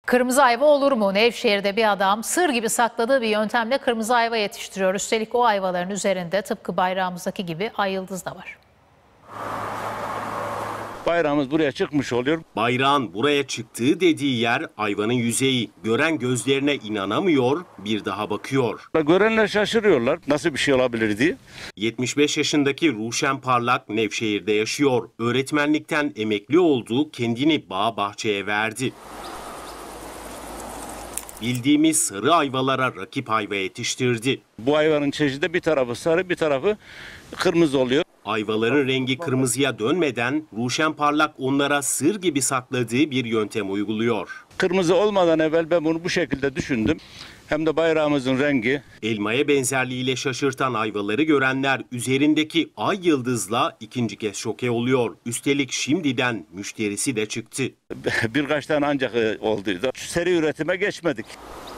Kırmızı ayva olur mu? Nevşehir'de bir adam sır gibi sakladığı bir yöntemle kırmızı ayva yetiştiriyor. Üstelik o ayvaların üzerinde tıpkı bayrağımızdaki gibi ay yıldız da var. Bayrağımız buraya çıkmış oluyor. Bayrağın buraya çıktığı dediği yer ayvanın yüzeyi. Gören gözlerine inanamıyor, bir daha bakıyor. Görenler şaşırıyorlar nasıl bir şey olabilir diye. 75 yaşındaki Ruşen Parlak Nevşehir'de yaşıyor. Öğretmenlikten emekli oldu, kendini bağ bahçeye verdi. Bildiğimiz sarı ayvalara rakip ayva yetiştirdi. Bu ayvanın çeşidi bir tarafı sarı bir tarafı kırmızı oluyor. Ayvaların rengi kırmızıya dönmeden Ruşen Parlak onlara sır gibi sakladığı bir yöntem uyguluyor. Kırmızı olmadan evvel ben bunu bu şekilde düşündüm. Hem de bayrağımızın rengi. Elmaya benzerliğiyle şaşırtan ayvaları görenler üzerindeki ay yıldızla ikinci kez şoke oluyor. Üstelik şimdiden müşterisi de çıktı. Birkaç tane ancak olduydu. Seri üretime geçmedik.